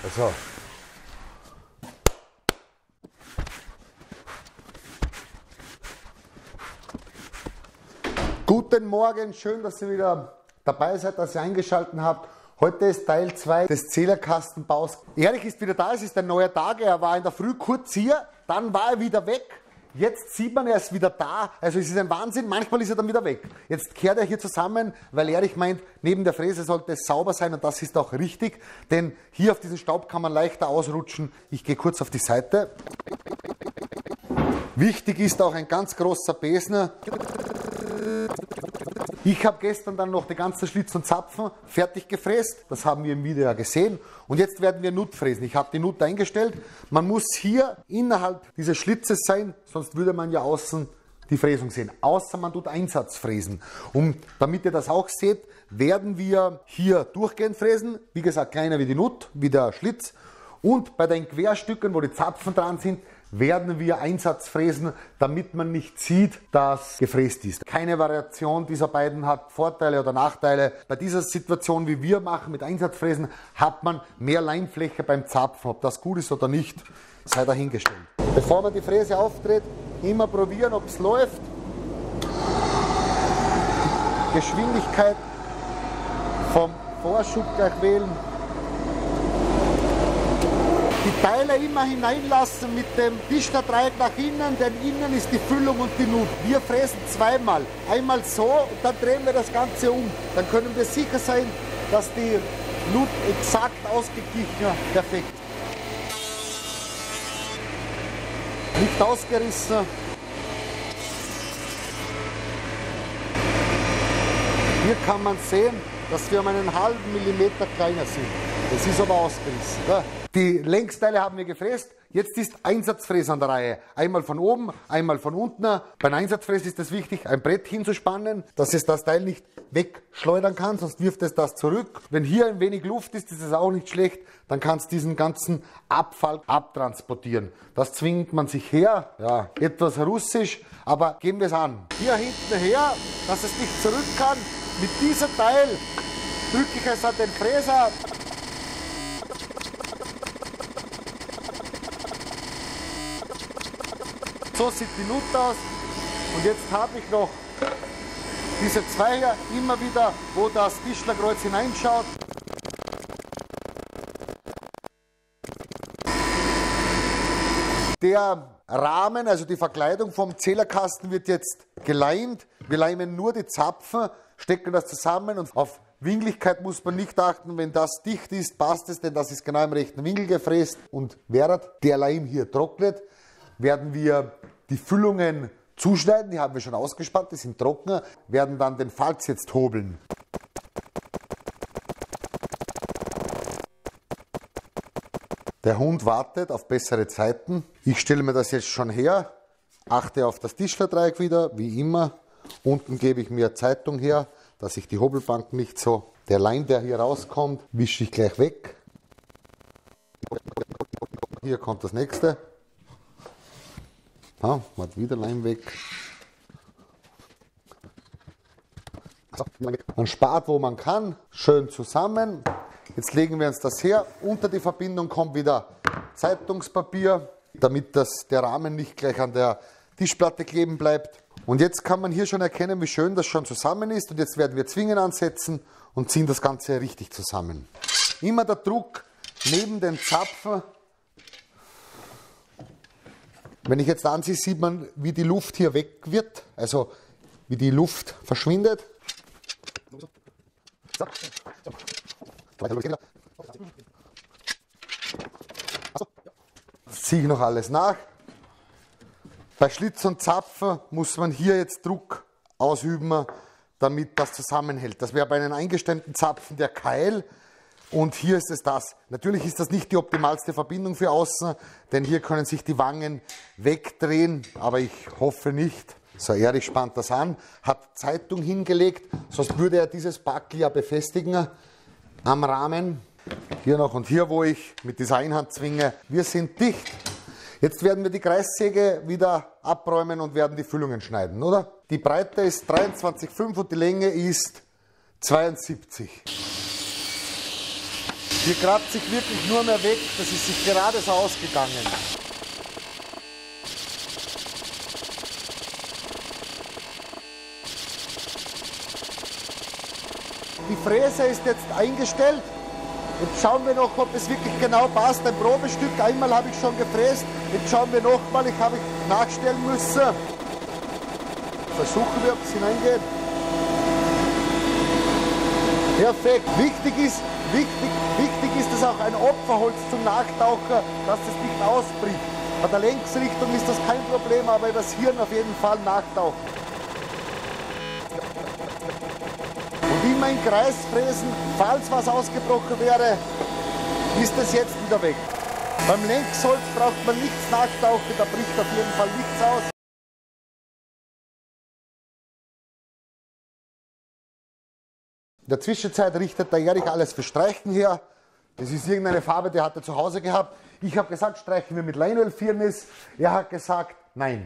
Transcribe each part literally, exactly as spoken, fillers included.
Also. Guten Morgen, schön, dass ihr wieder dabei seid, dass ihr eingeschaltet habt. Heute ist Teil zwei des Zählerkastenbaus. Erich ist wieder da, es ist ein neuer Tag. Er war in der Früh kurz hier, dann war er wieder weg. Jetzt sieht man, er ist wieder da. Also es ist ein Wahnsinn, manchmal ist er dann wieder weg. Jetzt kehrt er hier zusammen, weil Erich meint, neben der Fräse sollte es sauber sein und das ist auch richtig. Denn hier auf diesen Staub kann man leichter ausrutschen. Ich gehe kurz auf die Seite. Wichtig ist auch ein ganz großer Besen. Ich habe gestern dann noch die ganzen Schlitz und Zapfen fertig gefräst. Das haben wir im Video ja gesehen. Und jetzt werden wir Nut fräsen. Ich habe die Nut eingestellt. Man muss hier innerhalb dieses Schlitzes sein, sonst würde man ja außen die Fräsung sehen. Außer man tut Einsatzfräsen. Und damit ihr das auch seht, werden wir hier durchgehend fräsen. Wie gesagt, kleiner wie die Nut, wie der Schlitz. Und bei den Querstücken, wo die Zapfen dran sind, werden wir Einsatzfräsen, damit man nicht sieht, dass gefräst ist. Keine Variation dieser beiden hat Vorteile oder Nachteile. Bei dieser Situation, wie wir machen mit Einsatzfräsen, hat man mehr Leimfläche beim Zapfen. Ob das gut ist oder nicht, sei dahingestellt. Bevor man die Fräse auftritt, immer probieren, ob es läuft. Geschwindigkeit vom Vorschub gleich wählen. Die Teile immer hineinlassen mit dem Tischlerdreieck nach innen, denn innen ist die Füllung und die Nut. Wir fräsen zweimal. Einmal so und dann drehen wir das Ganze um. Dann können wir sicher sein, dass die Nut exakt ausgeglichen ist. Perfekt. Nicht ausgerissen. Hier kann man sehen, dass wir um einen halben Millimeter kleiner sind. Das ist aber ausgerissen. Ja. Die Längsteile haben wir gefräst. Jetzt ist Einsatzfräs an der Reihe. Einmal von oben, einmal von unten. Beim Einsatzfräs ist es wichtig, ein Brett hinzuspannen, dass es das Teil nicht wegschleudern kann, sonst wirft es das zurück. Wenn hier ein wenig Luft ist, ist es auch nicht schlecht. Dann kann es diesen ganzen Abfall abtransportieren. Das zwingt man sich her. Ja, etwas russisch, aber geben wir es an. Hier hinten her, dass es nicht zurück kann. Mit diesem Teil drücke ich es an den Fräser. So sieht die Nut aus. Und jetzt habe ich noch diese zwei hier immer wieder, wo das Tischlerkreuz hineinschaut. Der Rahmen, also die Verkleidung vom Zählerkasten wird jetzt geleimt. Wir leimen nur die Zapfen, stecken das zusammen und auf Winkeligkeit muss man nicht achten. Wenn das dicht ist, passt es, denn das ist genau im rechten Winkel gefräst. Und während der Leim hier trocknet, werden wir die Füllungen zuschneiden, die haben wir schon ausgespannt, die sind trocken, werden dann den Falz jetzt hobeln. Der Hund wartet auf bessere Zeiten. Ich stelle mir das jetzt schon her, achte auf das Tischlerdreieck wieder, wie immer. Unten gebe ich mir Zeitung her, dass ich die Hobelbank nicht so... Der Leim, der hier rauskommt, wische ich gleich weg. Hier kommt das nächste. Ah, hat wieder Leim weg. Man spart, wo man kann, schön zusammen. Jetzt legen wir uns das her. Unter die Verbindung kommt wieder Zeitungspapier, damit das, der Rahmen nicht gleich an der Tischplatte kleben bleibt. Und jetzt kann man hier schon erkennen, wie schön das schon zusammen ist. Und jetzt werden wir Zwingen ansetzen und ziehen das Ganze richtig zusammen. Immer der Druck neben den Zapfen. Wenn ich jetzt ansehe, sieht man, wie die Luft hier weg wird, also wie die Luft verschwindet. Jetzt ziehe ich noch alles nach. Bei Schlitz und Zapfen muss man hier jetzt Druck ausüben, damit das zusammenhält. Das wäre bei einem eingestellten Zapfen der Keil. Und hier ist es das. Natürlich ist das nicht die optimalste Verbindung für außen, denn hier können sich die Wangen wegdrehen, aber ich hoffe nicht. So, Erich spannt das an, hat Zeitung hingelegt, sonst würde er dieses Backel ja befestigen am Rahmen. Hier noch und hier, wo ich mit dieser Einhand zwinge. Wir sind dicht. Jetzt werden wir die Kreissäge wieder abräumen und werden die Füllungen schneiden, oder? Die Breite ist dreiundzwanzig Komma fünf und die Länge ist zweiundsiebzig. Hier grabt sich wirklich nur mehr weg, das ist sich gerade so ausgegangen. Die Fräse ist jetzt eingestellt. Jetzt schauen wir noch, ob es wirklich genau passt. Ein Probestück, einmal habe ich schon gefräst. Jetzt schauen wir nochmal, ich habe nachstellen müssen. Versuchen wir, ob es hineingeht. Perfekt. Wichtig ist, wichtig, wichtig ist, dass auch ein Opferholz zum Nachtaucher, dass es nicht ausbricht. Bei der Längsrichtung ist das kein Problem, aber über das Hirn auf jeden Fall nachtauchen. Und immer im Kreis fräsen, falls was ausgebrochen wäre, ist es jetzt wieder weg. Beim Längsholz braucht man nichts nachtauchen, da bricht auf jeden Fall nichts aus. In der Zwischenzeit richtet der Erich alles für Streichen her. Das ist irgendeine Farbe, die hat er zu Hause gehabt. Ich habe gesagt, streichen wir mit Leinölfirnis. Er hat gesagt, nein.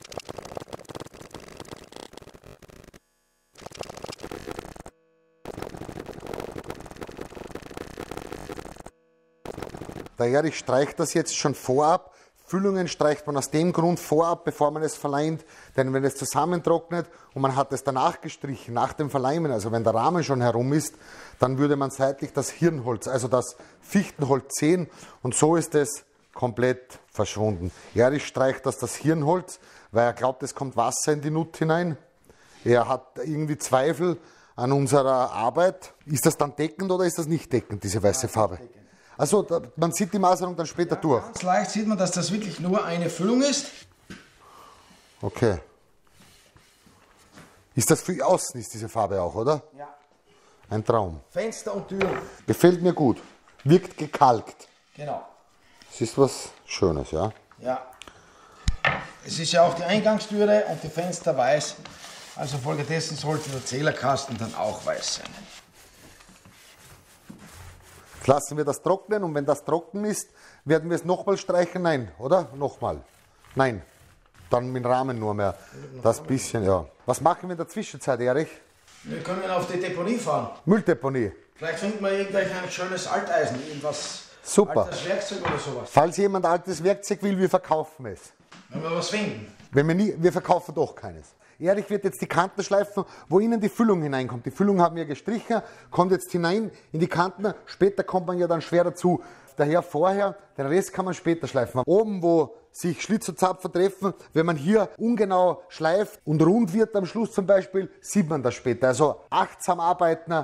Der Erich streicht das jetzt schon vorab. Füllungen streicht man aus dem Grund vorab, bevor man es verleimt. Denn wenn es zusammentrocknet und man hat es danach gestrichen, nach dem Verleimen, also wenn der Rahmen schon herum ist, dann würde man seitlich das Hirnholz, also das Fichtenholz sehen. Und so ist es komplett verschwunden. Erich streicht das, das Hirnholz, weil er glaubt, es kommt Wasser in die Nut hinein. Er hat irgendwie Zweifel an unserer Arbeit. Ist das dann deckend oder ist das nicht deckend, diese weiße Farbe? Also da, man sieht die Maserung dann später ja, durch. Ganz leicht sieht man, dass das wirklich nur eine Füllung ist. Okay. Ist das für außen, ist diese Farbe auch, oder? Ja. Ein Traum. Fenster und Türen. Gefällt mir gut. Wirkt gekalkt. Genau. Es ist was Schönes, ja? Ja. Es ist ja auch die Eingangstüre und die Fenster weiß. Also folgedessen sollte der Zählerkasten dann auch weiß sein. Jetzt lassen wir das trocknen und wenn das trocken ist, werden wir es nochmal streichen? Nein, oder? Nochmal. Nein. Dann mit dem Rahmen nur mehr. Das bisschen, ja. Was machen wir in der Zwischenzeit, Erich? Wir können auf die Deponie fahren. Mülldeponie. Vielleicht finden wir irgendwelch ein schönes Alteisen, irgendwas. Super. Altes Werkzeug oder sowas. Falls jemand altes Werkzeug will, wir verkaufen es. Wenn wir was finden. Wenn wir, nie, wir verkaufen doch keines. Erich wird jetzt die Kanten schleifen, wo innen die Füllung hineinkommt. Die Füllung haben wir gestrichen, kommt jetzt hinein in die Kanten. Später kommt man ja dann schwer dazu. Daher vorher, den Rest kann man später schleifen. Oben, wo sich Schlitz und Zapfen treffen, wenn man hier ungenau schleift und rund wird am Schluss zum Beispiel, sieht man das später. Also achtsam arbeiten.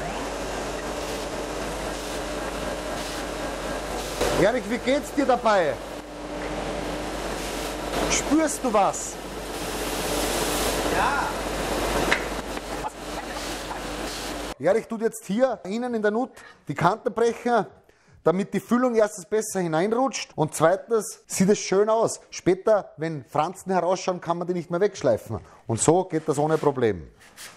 Erich, wie geht's dir dabei? Spürst du was? Ja. Erich tut jetzt hier innen in der Nut die Kanten brechen, damit die Füllung erstens besser hineinrutscht und zweitens sieht es schön aus. Später, wenn Franzen herausschauen, kann man die nicht mehr wegschleifen. Und so geht das ohne Problem.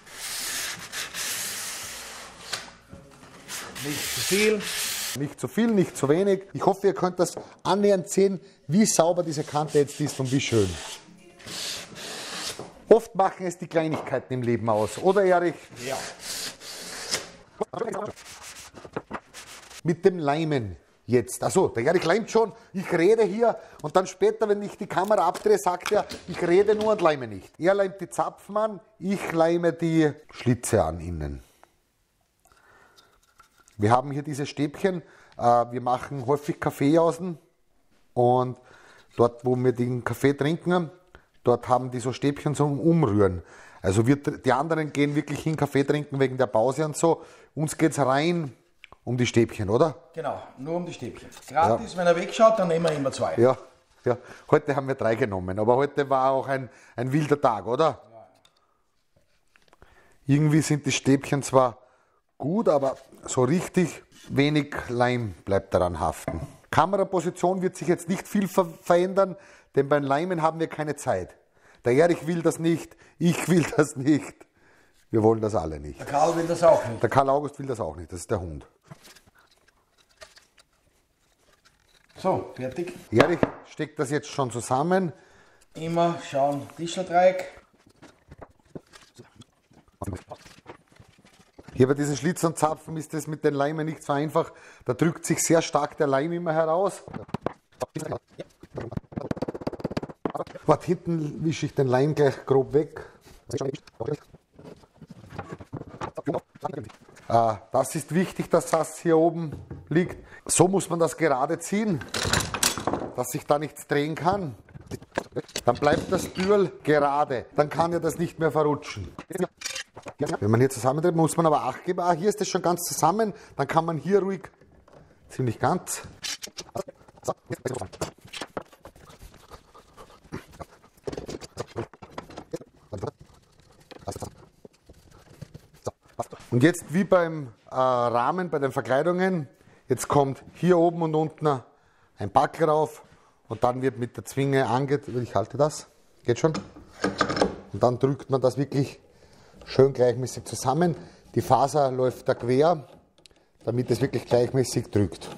Nicht zu viel. Nicht zu viel, nicht zu wenig. Ich hoffe, ihr könnt das annähernd sehen, wie sauber diese Kante jetzt ist und wie schön. Oft machen es die Kleinigkeiten im Leben aus, oder Erich? Ja. Mit dem Leimen jetzt. Also, der Erich leimt schon, ich rede hier und dann später, wenn ich die Kamera abdrehe, sagt er, ich rede nur und leime nicht. Er leimt die Zapfen an, ich leime die Schlitze an innen. Wir haben hier diese Stäbchen, wir machen häufig Kaffeejausen und dort, wo wir den Kaffee trinken, dort haben die so Stäbchen zum Umrühren. Also wir, die anderen gehen wirklich hin Kaffee trinken wegen der Pause und so. Uns geht es rein um die Stäbchen, oder? Genau, nur um die Stäbchen. Gratis, ja. Wenn er wegschaut, dann nehmen wir immer zwei. Ja, ja, heute haben wir drei genommen, aber heute war auch ein, ein wilder Tag, oder? Ja. Irgendwie sind die Stäbchen zwar gut, aber so richtig wenig Leim bleibt daran haften. Kameraposition wird sich jetzt nicht viel ver verändern, denn beim Leimen haben wir keine Zeit. Der Erich will das nicht, ich will das nicht. Wir wollen das alle nicht. Der Karl will das auch nicht. Der Karl August will das auch nicht, das ist der Hund. So, fertig. Erich steckt das jetzt schon zusammen. Immer schauen, Tischlerdreieck. Hier bei diesen Schlitz und Zapfen ist das mit den Leimen nicht so einfach. Da drückt sich sehr stark der Leim immer heraus. Warte, hinten wische ich den Leim gleich grob weg. Ah, das ist wichtig, dass das hier oben liegt. So muss man das gerade ziehen, dass sich da nichts drehen kann. Dann bleibt das Türl gerade. Dann kann ja das nicht mehr verrutschen. Wenn man hier zusammendreht, muss man aber Acht geben. Ah, hier ist das schon ganz zusammen. Dann kann man hier ruhig, ziemlich ganz. Und jetzt wie beim äh, Rahmen, bei den Verkleidungen, jetzt kommt hier oben und unten ein Backel rauf und dann wird mit der Zwinge ange... Ich halte das, geht schon. Und dann drückt man das wirklich schön gleichmäßig zusammen. Die Faser läuft da quer, damit es wirklich gleichmäßig drückt.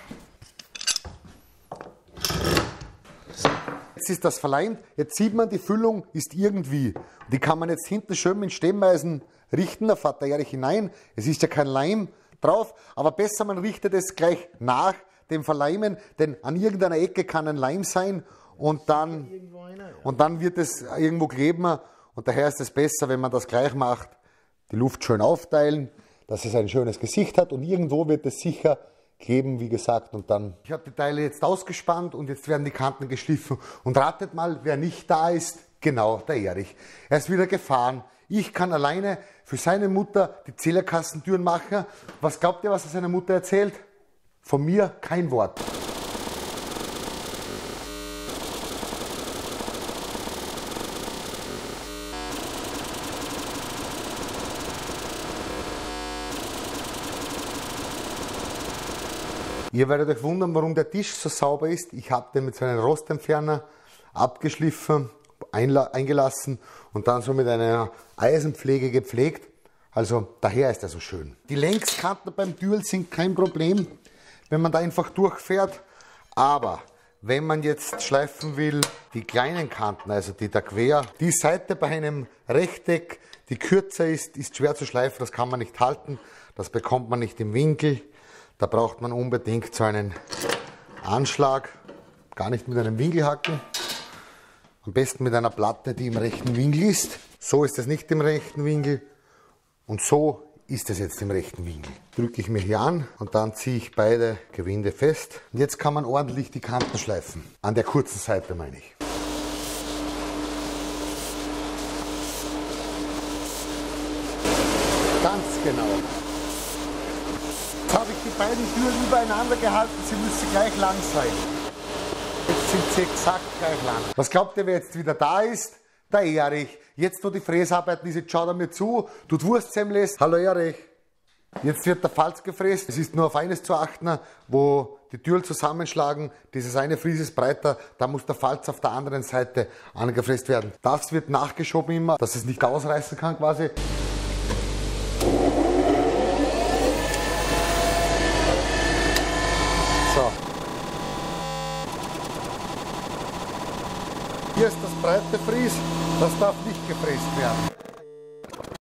Jetzt ist das verleimt, jetzt sieht man, die Füllung ist irgendwie. Die kann man jetzt hinten schön mit Stemmeisen richten, da fährt der Erich hinein. Es ist ja kein Leim drauf, aber besser man richtet es gleich nach dem Verleimen, denn an irgendeiner Ecke kann ein Leim sein und dann, und dann wird es irgendwo kleben und daher ist es besser, wenn man das gleich macht, die Luft schön aufteilen, dass es ein schönes Gesicht hat und irgendwo wird es sicher kleben, wie gesagt, und dann... Ich habe die Teile jetzt ausgespannt und jetzt werden die Kanten geschliffen und ratet mal, wer nicht da ist, genau, der Erich. Er ist wieder gefahren. Ich kann alleine für seine Mutter die Zählerkassentüren machen. Was glaubt ihr, was er seiner Mutter erzählt? Von mir kein Wort. Ihr werdet euch wundern, warum der Tisch so sauber ist. Ich habe den mit so einem Rostentferner abgeschliffen, eingelassen und dann so mit einer Eisenpflege gepflegt. Also daher ist er so schön. Die Längskanten beim Türl sind kein Problem, wenn man da einfach durchfährt. Aber wenn man jetzt schleifen will, die kleinen Kanten, also die da quer, die Seite bei einem Rechteck, die kürzer ist, ist schwer zu schleifen, das kann man nicht halten, das bekommt man nicht im Winkel. Da braucht man unbedingt so einen Anschlag, gar nicht mit einem Winkelhaken. Am besten mit einer Platte, die im rechten Winkel ist. So ist es nicht im rechten Winkel und so ist es jetzt im rechten Winkel. Drücke ich mir hier an und dann ziehe ich beide Gewinde fest. Und jetzt kann man ordentlich die Kanten schleifen. An der kurzen Seite meine ich. Ganz genau. Jetzt habe ich die beiden Türen übereinander gehalten, sie müssen gleich lang sein. Jetzt sind sie exakt gleich lang. Was glaubt ihr, wer jetzt wieder da ist? Der Erich. Jetzt, wo die Fräsarbeiten ist, jetzt schaut er mir zu, tut Wurstsemmles. Hallo Erich. Jetzt wird der Falz gefräst. Es ist nur auf eines zu achten, wo die Türen zusammenschlagen. Dieses eine Fries ist breiter, da muss der Falz auf der anderen Seite angefräst werden. Das wird nachgeschoben immer, dass es nicht ausreißen kann quasi. So. Hier ist das breite Fries, das darf nicht gefräst werden.